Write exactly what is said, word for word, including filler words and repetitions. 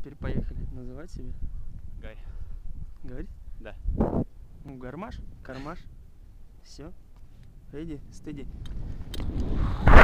теперь поехали. Называть себя? Гарь. Гарь? Да. Ну, гармаш, кармаш. Все. Иди, стыди.